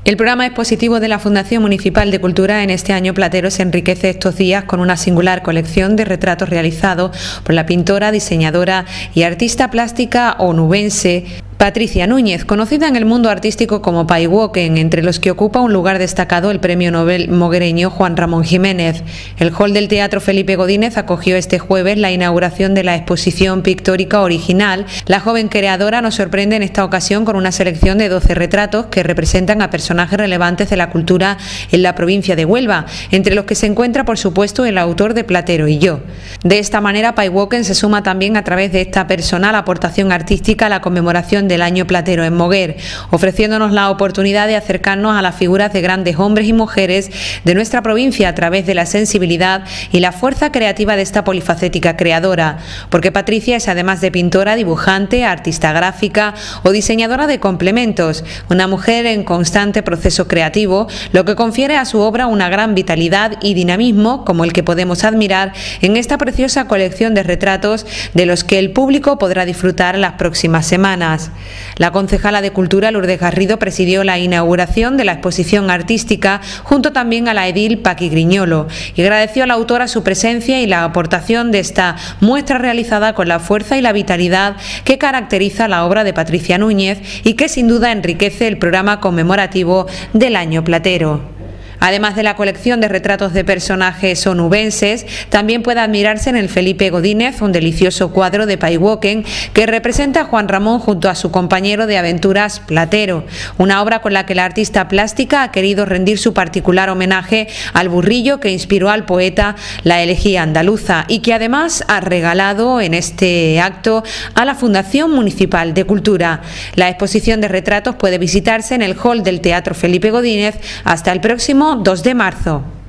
El programa expositivo de la Fundación Municipal de Cultura en este año platero se enriquece estos días con una singular colección de retratos realizados por la pintora, diseñadora y artista plástica onubense Patricia Núñez, conocida en el mundo artístico como Paiwalken, entre los que ocupa un lugar destacado el premio Nobel moguereño Juan Ramón Jiménez. El hall del Teatro Felipe Godínez acogió este jueves la inauguración de la exposición pictórica original. La joven creadora nos sorprende en esta ocasión con una selección de 12 retratos que representan a personajes relevantes de la cultura en la provincia de Huelva, entre los que se encuentra, por supuesto, el autor de Platero y yo. De esta manera, Paiwalken se suma también a través de esta personal aportación artística a la conmemoración del año platero en Moguer, ofreciéndonos la oportunidad de acercarnos a las figuras de grandes hombres y mujeres de nuestra provincia a través de la sensibilidad y la fuerza creativa de esta polifacética creadora, porque Patricia es, además de pintora, dibujante, artista gráfica o diseñadora de complementos, una mujer en constante proceso creativo, lo que confiere a su obra una gran vitalidad y dinamismo, como el que podemos admirar en esta preciosa colección de retratos de los que el público podrá disfrutar las próximas semanas. La concejala de Cultura, Lourdes Garrido, presidió la inauguración de la exposición artística junto también a la edil Paqui Griñolo y agradeció a la autora su presencia y la aportación de esta muestra realizada con la fuerza y la vitalidad que caracteriza la obra de Patricia Núñez y que sin duda enriquece el programa conmemorativo del año platero. Además de la colección de retratos de personajes onubenses, también puede admirarse en el Felipe Godínez un delicioso cuadro de Paiwalken que representa a Juan Ramón junto a su compañero de aventuras Platero, una obra con la que la artista plástica ha querido rendir su particular homenaje al burrillo que inspiró al poeta la elegía andaluza y que además ha regalado en este acto a la Fundación Municipal de Cultura. La exposición de retratos puede visitarse en el hall del Teatro Felipe Godínez hasta el próximo 2 de marzo.